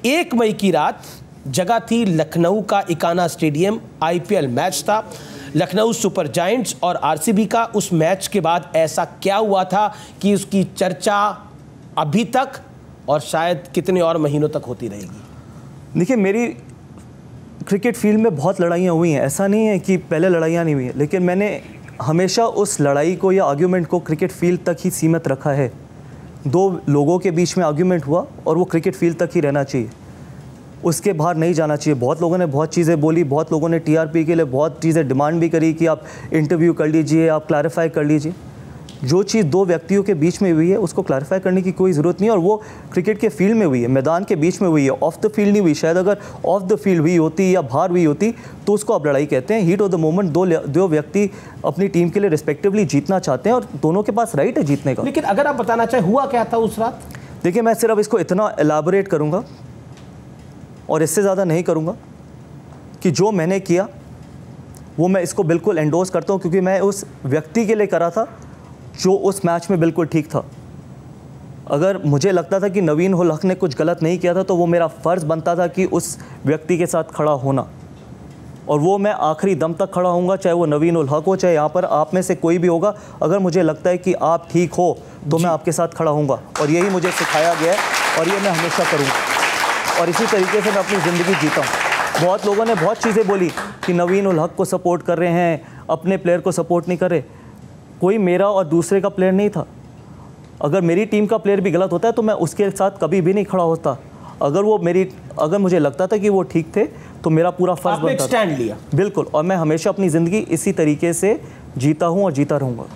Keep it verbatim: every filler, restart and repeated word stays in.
एक मई की रात जगह थी लखनऊ का इकाना स्टेडियम। आईपीएल मैच था लखनऊ सुपर जायंट्स और आरसीबी का। उस मैच के बाद ऐसा क्या हुआ था कि उसकी चर्चा अभी तक और शायद कितने और महीनों तक होती रहेगी। देखिए, मेरी क्रिकेट फील्ड में बहुत लड़ाइयाँ हुई हैं, ऐसा नहीं है कि पहले लड़ाइयाँ नहीं हुई हैं, लेकिन मैंने हमेशा उस लड़ाई को या आर्ग्यूमेंट को क्रिकेट फील्ड तक ही सीमित रखा है। दो लोगों के बीच में आर्ग्यूमेंट हुआ और वो क्रिकेट फील्ड तक ही रहना चाहिए, उसके बाहर नहीं जाना चाहिए। बहुत लोगों ने बहुत चीज़ें बोली, बहुत लोगों ने टीआरपी के लिए बहुत चीज़ें डिमांड भी करी कि आप इंटरव्यू कर लीजिए, आप क्लैरिफाई कर लीजिए। जो चीज़ दो व्यक्तियों के बीच में हुई है उसको क्लैरिफाई करने की कोई ज़रूरत नहीं है, और वो क्रिकेट के फील्ड में हुई है, मैदान के बीच में हुई है, ऑफ द फील्ड नहीं हुई। शायद अगर ऑफ द फील्ड हुई होती या बाहर हुई होती तो उसको आप लड़ाई कहते हैं। हीट ऑफ द मोमेंट दो दो व्यक्ति अपनी टीम के लिए रिस्पेक्टिवली जीतना चाहते हैं और दोनों के पास राइट है जीतने का। लेकिन अगर आप बताना चाहें हुआ क्या था उस रात? देखिए, मैं सिर्फ इसको इतना एलाबोरेट करूँगा और इससे ज़्यादा नहीं करूँगा कि जो मैंने किया वो मैं इसको बिल्कुल एंडोर्स करता हूँ, क्योंकि मैं उस व्यक्ति के लिए करा था जो उस मैच में बिल्कुल ठीक था। अगर मुझे लगता था कि नवीन उल हक ने कुछ गलत नहीं किया था तो वो मेरा फ़र्ज़ बनता था कि उस व्यक्ति के साथ खड़ा होना, और वो मैं आखिरी दम तक खड़ा होऊंगा, चाहे वो नवीन उल हक हो, चाहे यहाँ पर आप में से कोई भी होगा। अगर मुझे लगता है कि आप ठीक हो तो मैं आपके साथ खड़ा होऊंगा, और यही मुझे सिखाया गया है और ये मैं हमेशा करूँगा, और इसी तरीके से मैं अपनी ज़िंदगी जीता हूँ। बहुत लोगों ने बहुत चीज़ें बोली कि नवीन उल हक को सपोर्ट कर रहे हैं, अपने प्लेयर को सपोर्ट नहीं कर रहे। कोई मेरा और दूसरे का प्लेयर नहीं था। अगर मेरी टीम का प्लेयर भी गलत होता है तो मैं उसके साथ कभी भी नहीं खड़ा होता। अगर वो मेरी अगर मुझे लगता था कि वो ठीक थे तो मेरा पूरा फर्ज बनता था। स्टैंड लिया। बिल्कुल, और मैं हमेशा अपनी ज़िंदगी इसी तरीके से जीता हूँ और जीता रहूँगा।